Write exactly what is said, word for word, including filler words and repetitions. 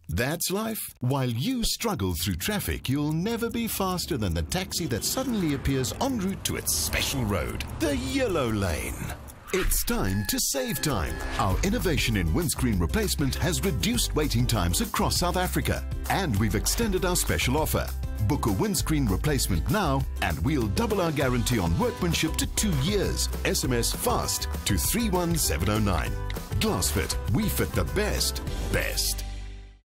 That's life. While you struggle through traffic, you'll never be faster than the taxi that suddenly appears en route to its special road, the yellow lane. It's time to save time. Our innovation in windscreen replacement has reduced waiting times across South Africa. And we've extended our special offer. Book a windscreen replacement now and we'll double our guarantee on workmanship to two years. S M S FAST to three one seven zero nine. Glasfit, we fit the best, best.